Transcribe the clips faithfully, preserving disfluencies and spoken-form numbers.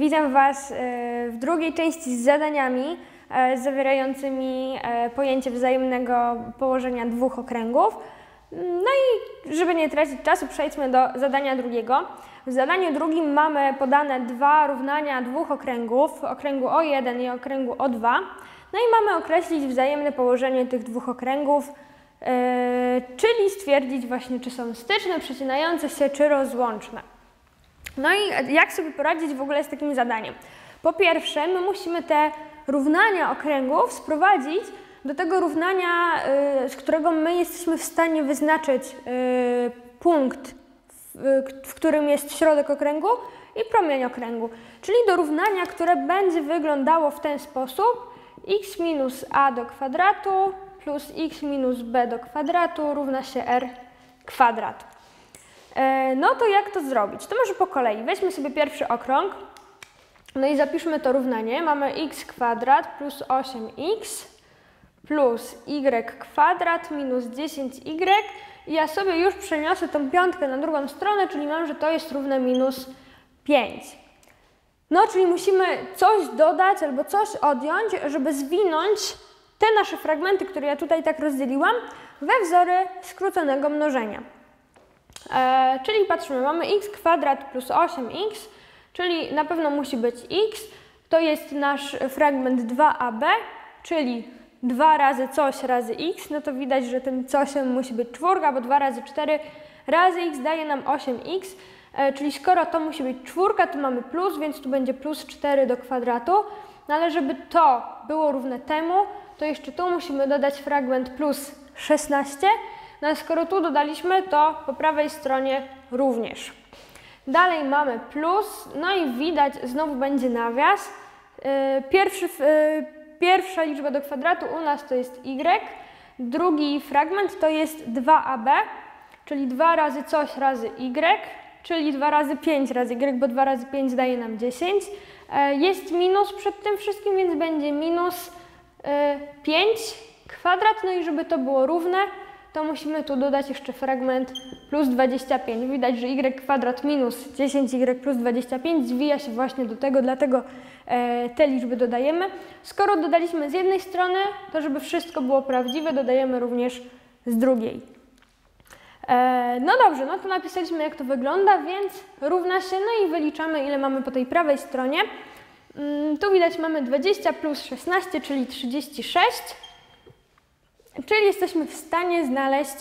Witam Was w drugiej części z zadaniami zawierającymi pojęcie wzajemnego położenia dwóch okręgów. No i żeby nie tracić czasu, przejdźmy do zadania drugiego. W zadaniu drugim mamy podane dwa równania dwóch okręgów, okręgu O jeden i okręgu O dwa. No i mamy określić wzajemne położenie tych dwóch okręgów, yy, czyli stwierdzić właśnie, czy są styczne, przecinające się, czy rozłączne. No i jak sobie poradzić w ogóle z takim zadaniem? Po pierwsze, my musimy te równania okręgów sprowadzić do tego równania, yy, z którego my jesteśmy w stanie wyznaczyć yy, punkt, w, w którym jest środek okręgu i promień okręgu. Czyli do równania, które będzie wyglądało w ten sposób: x minus a do kwadratu plus x minus b do kwadratu równa się r kwadrat. No to jak to zrobić? To może po kolei. Weźmy sobie pierwszy okrąg, no i zapiszmy to równanie. Mamy x kwadrat plus osiem x plus y kwadrat minus dziesięć y i ja sobie już przeniosę tą piątkę na drugą stronę, czyli mam, że to jest równe minus pięć. No, czyli musimy coś dodać albo coś odjąć, żeby zwinąć te nasze fragmenty, które ja tutaj tak rozdzieliłam, we wzory skróconego mnożenia. E, czyli patrzymy, mamy x kwadrat plus osiem x, czyli na pewno musi być x, to jest nasz fragment dwa a b, czyli dwa razy coś razy x, no to widać, że tym cosiem musi być czwórka, bo dwa razy cztery razy x daje nam osiem x, e, czyli skoro to musi być czwórka, to mamy plus, więc tu będzie plus cztery do kwadratu, no ale żeby to było równe temu, to jeszcze tu musimy dodać fragment plus szesnaście, no a skoro tu dodaliśmy, to po prawej stronie również. Dalej mamy plus, no i widać, znowu będzie nawias. Pierwszy, pierwsza liczba do kwadratu u nas to jest y, drugi fragment to jest dwa a b, czyli dwa razy coś razy y, czyli dwa razy pięć razy y, bo dwa razy pięć daje nam dziesięć. Jest minus przed tym wszystkim, więc będzie minus pięć kwadrat, no i żeby to było równe, to musimy tu dodać jeszcze fragment plus dwadzieścia pięć. Widać, że y kwadrat minus dziesięć y plus dwadzieścia pięć zwija się właśnie do tego, dlatego e, te liczby dodajemy. Skoro dodaliśmy z jednej strony, to żeby wszystko było prawdziwe, dodajemy również z drugiej. E, no dobrze, no to napisaliśmy, jak to wygląda, więc równa się, no i wyliczamy, ile mamy po tej prawej stronie. Mm, tu widać, mamy dwadzieścia plus szesnaście, czyli trzydzieści sześć. Czyli jesteśmy w stanie znaleźć,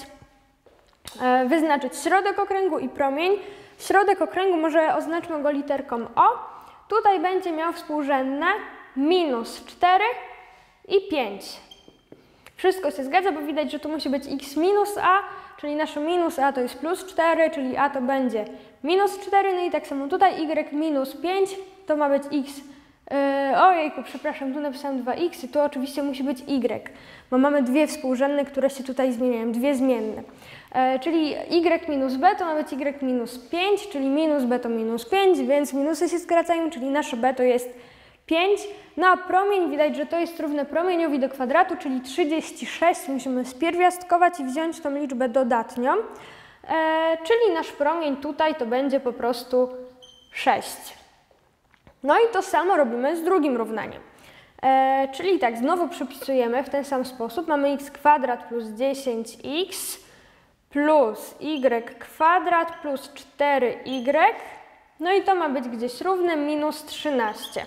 e, wyznaczyć środek okręgu i promień. Środek okręgu, może oznaczmy go literką O. Tutaj będzie miał współrzędne minus cztery i pięć. Wszystko się zgadza, bo widać, że tu musi być x minus a, czyli nasze minus a to jest plus cztery, czyli a to będzie minus cztery. No i tak samo tutaj y minus pięć to ma być x. Yy, ojejku, przepraszam, tu napisałam dwa x i tu oczywiście musi być y, bo mamy dwie współrzędne, które się tutaj zmieniają, dwie zmienne. Yy, czyli y minus b to ma być y minus pięć, czyli minus b to minus pięć, więc minusy się skracają, czyli nasze b to jest pięć. No a promień, widać, że to jest równe promieniowi do kwadratu, czyli trzydzieści sześć. Musimy spierwiastkować i wziąć tą liczbę dodatnią. Yy, czyli nasz promień tutaj to będzie po prostu sześć. No i to samo robimy z drugim równaniem. E, czyli tak, znowu przepisujemy w ten sam sposób. Mamy x kwadrat plus dziesięć x plus y kwadrat plus cztery y. No i to ma być gdzieś równe minus trzynaście.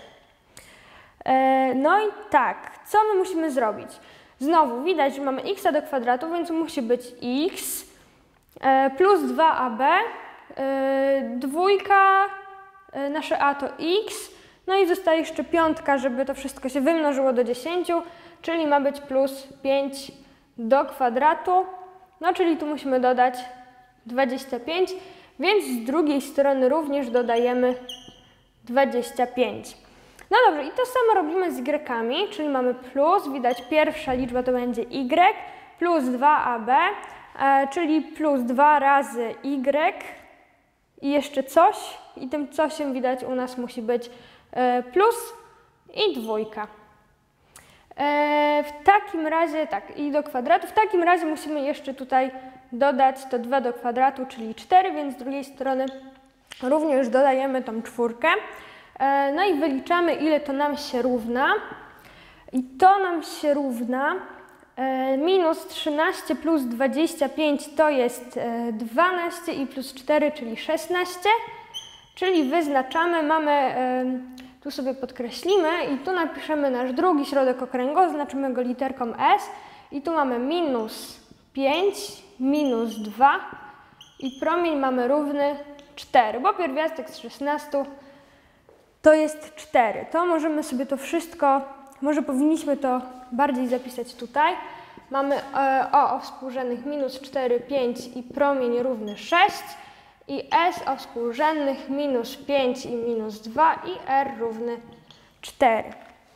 E, no i tak, co my musimy zrobić? Znowu widać, że mamy x do kwadratu, więc musi być x e, plus dwa a b, e, dwójka, nasze a to x, no i zostaje jeszcze piątka, żeby to wszystko się wymnożyło do dziesięciu, czyli ma być plus pięć do kwadratu, no czyli tu musimy dodać dwadzieścia pięć, więc z drugiej strony również dodajemy dwadzieścia pięć. No dobrze, i to samo robimy z y, czyli mamy plus, widać pierwsza liczba to będzie y, plus dwa a b, e, czyli plus dwa razy y, i jeszcze coś, i tym cosiem widać u nas musi być e, plus i dwójka. E, w takim razie, tak, i do kwadratu, w takim razie musimy jeszcze tutaj dodać to dwa do kwadratu, czyli cztery, więc z drugiej strony również dodajemy tą czwórkę. No i wyliczamy, ile to nam się równa. I to nam się równa minus trzynaście plus dwadzieścia pięć to jest dwanaście i plus cztery, czyli szesnaście. Czyli wyznaczamy, mamy, tu sobie podkreślimy i tu napiszemy nasz drugi środek okręgu, oznaczymy go literką S i tu mamy minus pięć, minus dwa i promień mamy równy cztery, bo pierwiastek z szesnastu to jest cztery. To możemy sobie to wszystko, może powinniśmy to bardziej zapisać tutaj. Mamy O o współrzędnych minus cztery, pięć i promień równy sześć. I S o współrzędnych minus pięć i minus dwa i R równy cztery.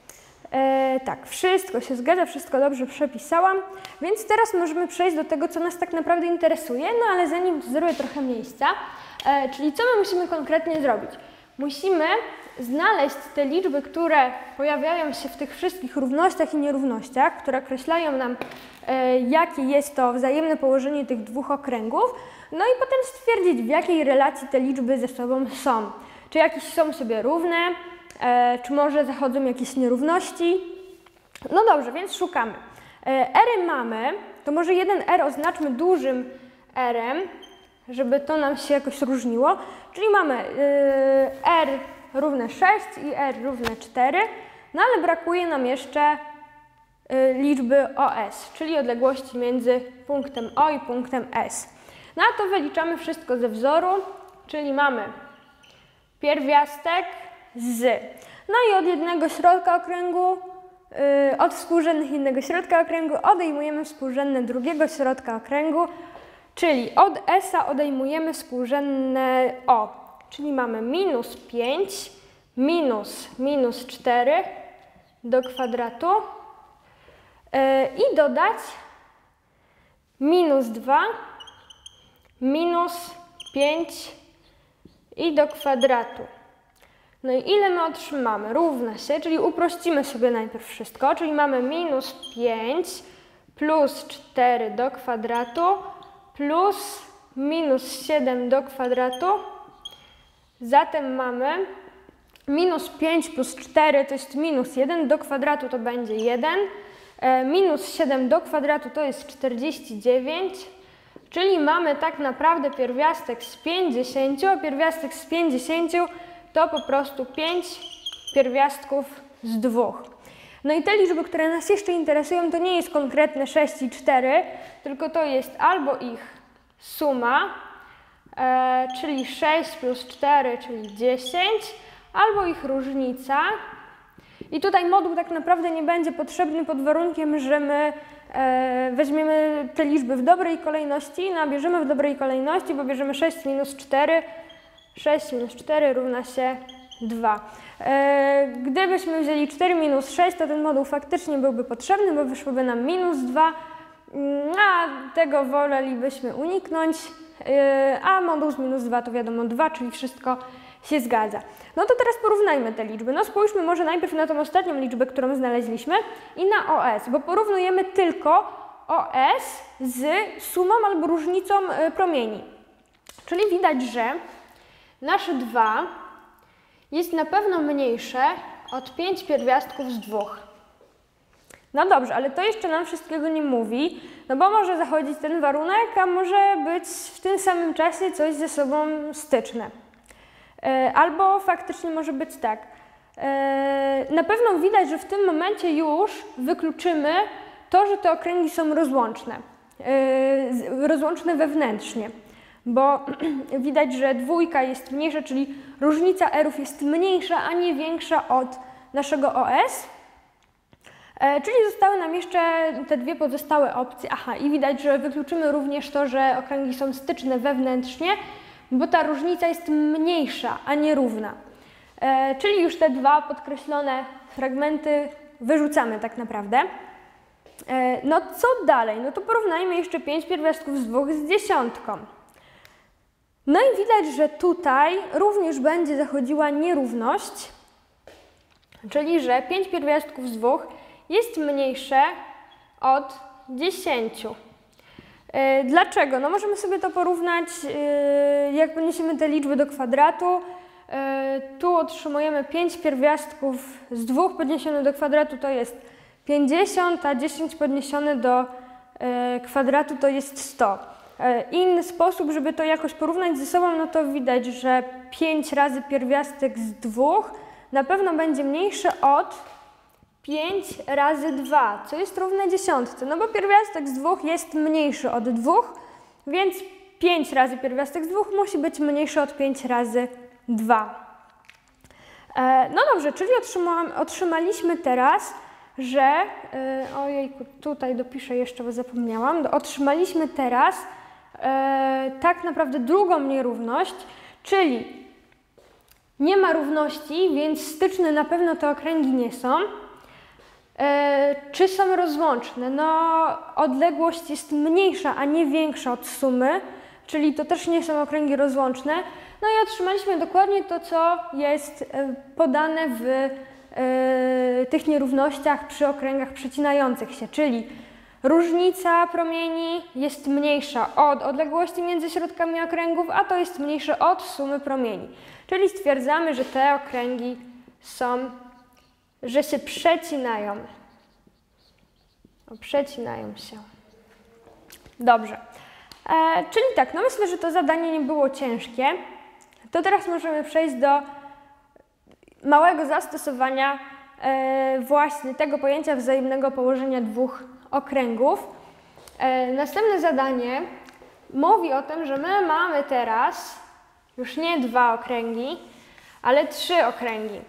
E, tak, wszystko się zgadza, wszystko dobrze przepisałam, więc teraz możemy przejść do tego, co nas tak naprawdę interesuje, no ale zanim zrobię trochę miejsca, e, czyli co my musimy konkretnie zrobić? Musimy znaleźć te liczby, które pojawiają się w tych wszystkich równościach i nierównościach, które określają nam, e, jakie jest to wzajemne położenie tych dwóch okręgów, no i potem stwierdzić, w jakiej relacji te liczby ze sobą są. Czy jakieś są sobie równe, e, czy może zachodzą jakieś nierówności. No dobrze, więc szukamy. E, R-y mamy, to może jeden R oznaczmy dużym R-em, żeby to nam się jakoś różniło. Czyli mamy e, R równe sześć i R równe cztery, no ale brakuje nam jeszcze e, liczby O S, czyli odległości między punktem O i punktem S. No a to wyliczamy wszystko ze wzoru, czyli mamy pierwiastek z. No i od jednego środka okręgu, yy, od współrzędnych jednego środka okręgu odejmujemy współrzędne drugiego środka okręgu, czyli od S-a odejmujemy współrzędne O. Czyli mamy minus pięć, minus minus cztery do kwadratu yy, i dodać minus dwa, minus pięć i do kwadratu. No i ile my otrzymamy? Równa się, czyli uprościmy sobie najpierw wszystko, czyli mamy minus pięć plus cztery do kwadratu plus minus siedem do kwadratu. Zatem mamy minus pięć plus cztery to jest minus jeden, do kwadratu to będzie jeden, e, minus siedem do kwadratu to jest czterdzieści dziewięć. Czyli mamy tak naprawdę pierwiastek z pięćdziesięciu, a pierwiastek z pięćdziesięciu to po prostu pięć pierwiastków z dwóch. No i te liczby, które nas jeszcze interesują, to nie jest konkretne sześć i cztery, tylko to jest albo ich suma, e, czyli sześć plus cztery, czyli dziesięć, albo ich różnica. I tutaj moduł tak naprawdę nie będzie potrzebny pod warunkiem, że my e, weźmiemy te liczby w dobrej kolejności, no a bierzemy w dobrej kolejności, bo bierzemy sześć minus cztery, sześć minus cztery równa się dwa. E, gdybyśmy wzięli cztery minus sześć, to ten moduł faktycznie byłby potrzebny, bo wyszłoby nam minus dwa, a tego wolelibyśmy uniknąć, e, a moduł z minus dwa to wiadomo dwa, czyli wszystko się zgadza. No to teraz porównajmy te liczby. No spójrzmy może najpierw na tą ostatnią liczbę, którą znaleźliśmy i na O S, bo porównujemy tylko O S z sumą albo różnicą promieni. Czyli widać, że nasze dwa jest na pewno mniejsze od pięć pierwiastków z dwóch. No dobrze, ale to jeszcze nam wszystkiego nie mówi, no bo może zachodzić ten warunek, a może być w tym samym czasie coś ze sobą styczne. Albo faktycznie może być tak. Na pewno widać, że w tym momencie już wykluczymy to, że te okręgi są rozłączne. Rozłączne wewnętrznie. Bo widać, że dwójka jest mniejsza, czyli różnica R-ów jest mniejsza, a nie większa od naszego O S. Czyli zostały nam jeszcze te dwie pozostałe opcje. Aha, i widać, że wykluczymy również to, że okręgi są styczne wewnętrznie, bo ta różnica jest mniejsza, a nie równa. E, czyli już te dwa podkreślone fragmenty wyrzucamy tak naprawdę. E, no co dalej? No to porównajmy jeszcze pięć pierwiastków z dwóch z dziesiątką. No i widać, że tutaj również będzie zachodziła nierówność, czyli że pięć pierwiastków z dwóch jest mniejsze od dziesięciu. Dlaczego? No możemy sobie to porównać, jak podniesiemy te liczby do kwadratu, Tu otrzymujemy pięć pierwiastków z dwóch podniesione do kwadratu to jest pięćdziesiąt, a dziesięć podniesione do kwadratu to jest sto. Inny sposób, żeby to jakoś porównać ze sobą, no to widać, że pięć razy pierwiastek z dwóch na pewno będzie mniejszy od pięć razy dwa, co jest równe dziesiątce, no bo pierwiastek z dwóch jest mniejszy od dwóch, więc pięć razy pierwiastek z dwóch musi być mniejszy od pięć razy dwa. No dobrze, czyli otrzymaliśmy teraz, że, ojejku, tutaj dopiszę jeszcze, bo zapomniałam, otrzymaliśmy teraz tak naprawdę drugą nierówność, czyli nie ma równości, więc styczne na pewno te okręgi nie są. Czy są rozłączne? No, odległość jest mniejsza, a nie większa od sumy, czyli to też nie są okręgi rozłączne. No i otrzymaliśmy dokładnie to, co jest podane w tych nierównościach przy okręgach przecinających się, czyli różnica promieni jest mniejsza od odległości między środkami okręgów, a to jest mniejsze od sumy promieni. Czyli stwierdzamy, że te okręgi są, że się przecinają. O, przecinają się. Dobrze. E, czyli tak, no myślę, że to zadanie nie było ciężkie. To teraz możemy przejść do małego zastosowania e, właśnie tego pojęcia wzajemnego położenia dwóch okręgów. E, następne zadanie mówi o tym, że my mamy teraz już nie dwa okręgi, ale trzy okręgi.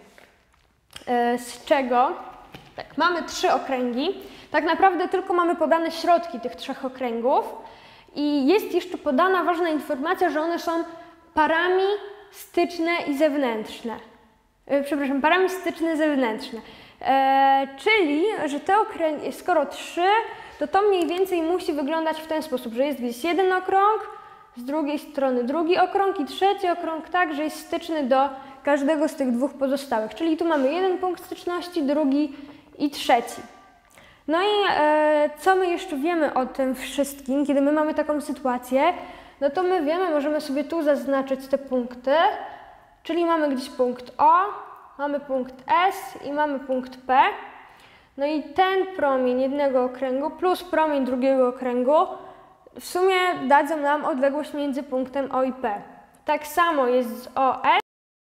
E, z czego? Tak, mamy trzy okręgi. Tak naprawdę tylko mamy podane środki tych trzech okręgów i jest jeszcze podana ważna informacja, że one są parami styczne i zewnętrzne. E, przepraszam, parami styczne zewnętrzne. E, czyli, że te okręgi, skoro trzy, to to mniej więcej musi wyglądać w ten sposób, że jest gdzieś jeden okrąg, z drugiej strony drugi okrąg i trzeci okrąg tak, że jest styczny do każdego z tych dwóch pozostałych. Czyli tu mamy jeden punkt styczności, drugi i trzeci. No i e, co my jeszcze wiemy o tym wszystkim, kiedy my mamy taką sytuację, no to my wiemy, możemy sobie tu zaznaczyć te punkty, czyli mamy gdzieś punkt O, mamy punkt S i mamy punkt P. No i ten promień jednego okręgu plus promień drugiego okręgu w sumie dadzą nam odległość między punktem O i P. Tak samo jest z O S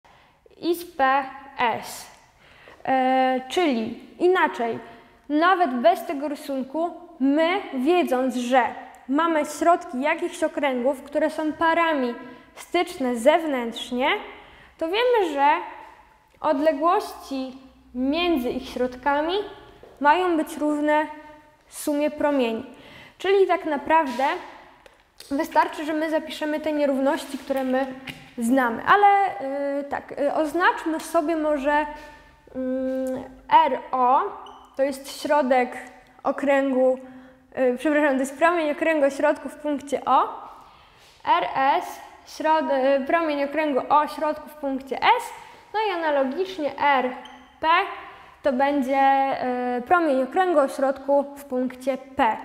i z P S. E, czyli inaczej, nawet bez tego rysunku, my wiedząc, że mamy środki jakichś okręgów, które są parami styczne zewnętrznie, to wiemy, że odległości między ich środkami mają być równe sumie promieni. Czyli tak naprawdę wystarczy, że my zapiszemy te nierówności, które my znamy. Ale yy, tak, yy, oznaczmy sobie może yy, R O, to jest środek okręgu, yy, przepraszam, to jest promień okręgu o środku w punkcie O. R S, środ, yy, promień okręgu o środku w punkcie S. No i analogicznie R P to będzie yy, promień okręgu o środku w punkcie P.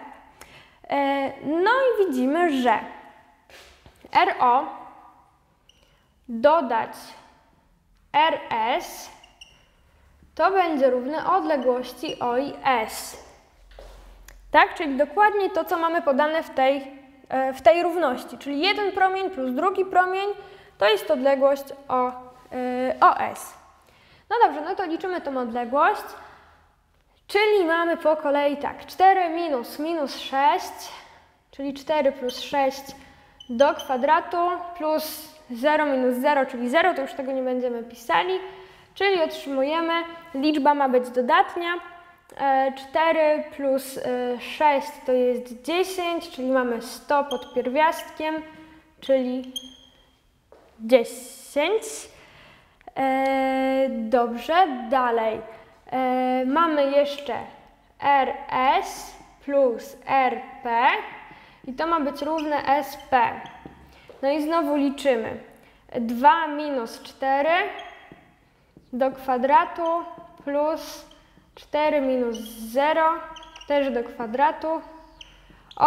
No i widzimy, że R O dodać R S to będzie równe odległości O i S. Tak, czyli dokładnie to, co mamy podane w tej, w tej równości, czyli jeden promień plus drugi promień to jest odległość O, O S. No dobrze, no to liczymy tą odległość. Czyli mamy po kolei tak, cztery minus minus sześć, czyli cztery plus sześć do kwadratu, plus zero minus zero, czyli zero, to już tego nie będziemy pisali, czyli otrzymujemy, liczba ma być dodatnia, cztery plus sześć to jest dziesięć, czyli mamy sto pod pierwiastkiem, czyli dziesięć. Dobrze, dalej. E, mamy jeszcze R S plus R P i to ma być równe S P. No i znowu liczymy. dwa minus cztery do kwadratu plus cztery minus zero też do kwadratu.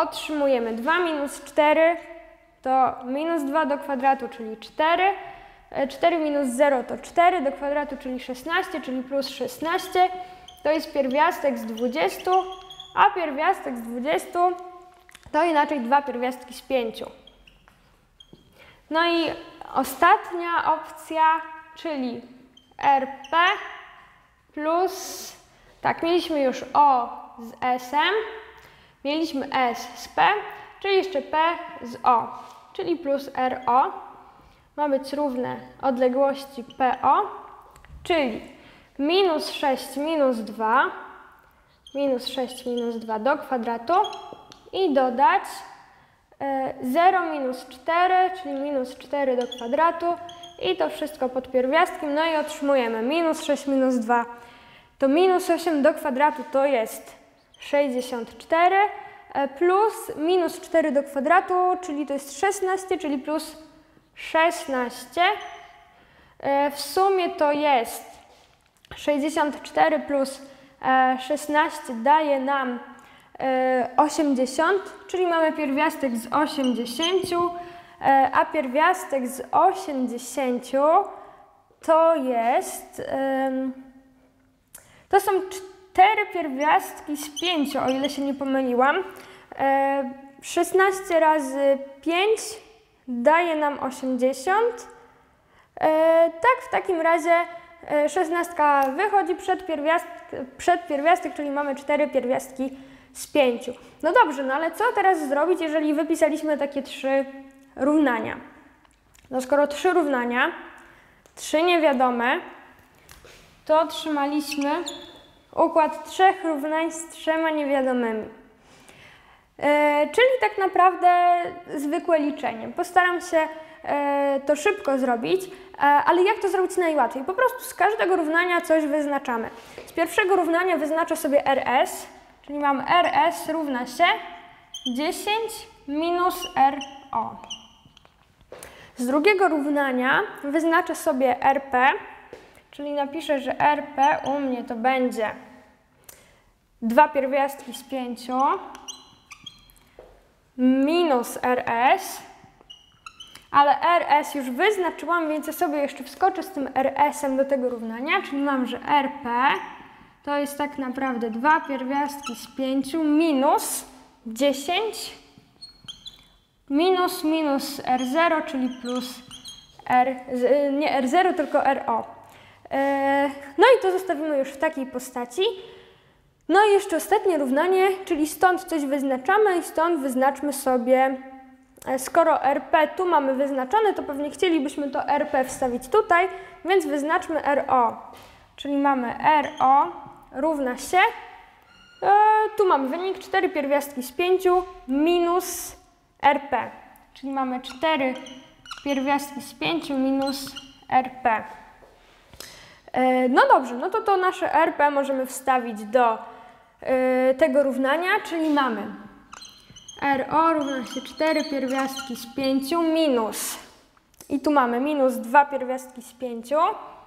Otrzymujemy dwa minus cztery to minus dwa do kwadratu, czyli cztery. cztery minus zero to cztery do kwadratu, czyli szesnaście, czyli plus szesnaście. To jest pierwiastek z dwudziestu, a pierwiastek z dwudziestu to inaczej dwa pierwiastki z pięciu. No i ostatnia opcja, czyli R P plus, tak, mieliśmy już O z S-em, mieliśmy S z P, czyli jeszcze P z O, czyli plus R O. Ma być równe odległości P O, czyli minus sześć minus dwa, minus sześć minus dwa do kwadratu i dodać zero minus cztery, czyli minus cztery do kwadratu i to wszystko pod pierwiastkiem, no i otrzymujemy minus sześć minus dwa to minus osiem do kwadratu to jest sześćdziesiąt cztery plus minus cztery do kwadratu, czyli to jest szesnaście, czyli plus szesnaście. W sumie to jest sześćdziesiąt cztery plus szesnaście daje nam osiemdziesiąt, czyli mamy pierwiastek z osiemdziesięciu, a pierwiastek z osiemdziesięciu to jest, to są cztery pierwiastki z pięciu, o ile się nie pomyliłam. szesnaście razy pięć daje nam osiemdziesiąt. Tak, w takim razie szesnastka wychodzi przed pierwiastek, przed pierwiastek, czyli mamy cztery pierwiastki z pięciu. No dobrze, no ale co teraz zrobić, jeżeli wypisaliśmy takie trzy równania? No skoro trzy równania, trzy niewiadome, to otrzymaliśmy układ trzech równań z trzema niewiadomymi. E, czyli tak naprawdę zwykłe liczenie. Postaram się e, to szybko zrobić, e, ale jak to zrobić najłatwiej? Po prostu z każdego równania coś wyznaczamy. Z pierwszego równania wyznaczę sobie R S, czyli mam R S równa się dziesięć minus R O. Z drugiego równania wyznaczę sobie R P, czyli napiszę, że R P u mnie to będzie dwa pierwiastki z pięciu minus R S, ale R S już wyznaczyłam, więc ja sobie jeszcze wskoczę z tym R S-em do tego równania, czyli mam, że R P to jest tak naprawdę dwa pierwiastki z pięciu minus dziesięć minus minus R zero, czyli plus R, nie R zero, tylko R O. No i to zostawimy już w takiej postaci. No i jeszcze ostatnie równanie, czyli stąd coś wyznaczamy i stąd wyznaczmy sobie, skoro R P tu mamy wyznaczone, to pewnie chcielibyśmy to R P wstawić tutaj, więc wyznaczmy R O. Czyli mamy R O równa się, e, tu mamy wynik cztery pierwiastki z pięciu minus R P, czyli mamy cztery pierwiastki z pięciu minus R P. E, no dobrze, no to to nasze R P możemy wstawić do e, tego równania, czyli mamy R O równa się cztery pierwiastki z pięciu minus, i tu mamy minus dwa pierwiastki z pięciu,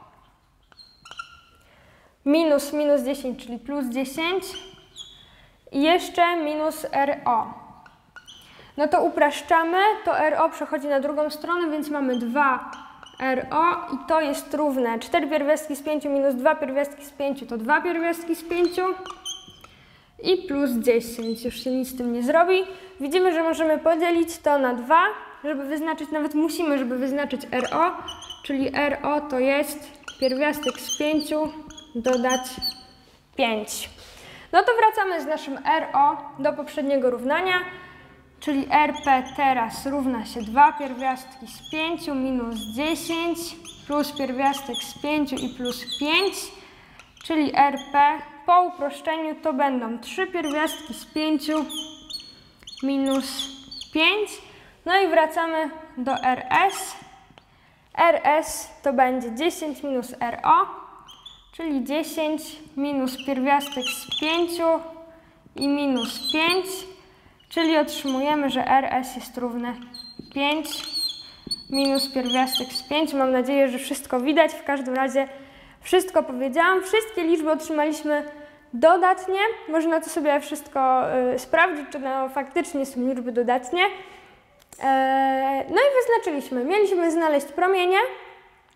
minus minus dziesięć, czyli plus dziesięć i jeszcze minus R O. No to upraszczamy, to R O przechodzi na drugą stronę, więc mamy dwa R O i to jest równe cztery pierwiastki z pięciu minus dwa pierwiastki z pięciu to dwa pierwiastki z pięciu i plus dziesięć. Już się nic z tym nie zrobi. Widzimy, że możemy podzielić to na dwa, żeby wyznaczyć, nawet musimy, żeby wyznaczyć R O, czyli R O to jest pierwiastek z pięciu dodać pięć. No to wracamy z naszym R O do poprzedniego równania, czyli R P teraz równa się dwa pierwiastki z pięciu minus dziesięć plus pierwiastek z pięciu i plus pięć, czyli R P po uproszczeniu to będą trzy pierwiastki z pięciu minus pięć. No i wracamy do R S. R S to będzie dziesięć minus R O, czyli dziesięć minus pierwiastek z pięciu i minus pięć, czyli otrzymujemy, że R S jest równe pięć minus pierwiastek z pięciu. Mam nadzieję, że wszystko widać. W każdym razie wszystko powiedziałam. Wszystkie liczby otrzymaliśmy dodatnie. Można to sobie wszystko y, sprawdzić, czy no, faktycznie są liczby dodatnie. E, no i wyznaczyliśmy. Mieliśmy znaleźć promienie.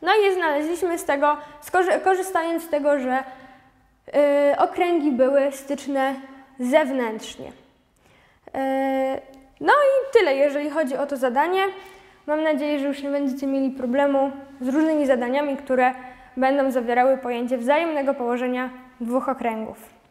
No i znaleźliśmy z tego, korzystając z tego, że yy, okręgi były styczne zewnętrznie. Yy, no i tyle, jeżeli chodzi o to zadanie. Mam nadzieję, że już nie będziecie mieli problemu z różnymi zadaniami, które będą zawierały pojęcie wzajemnego położenia dwóch okręgów.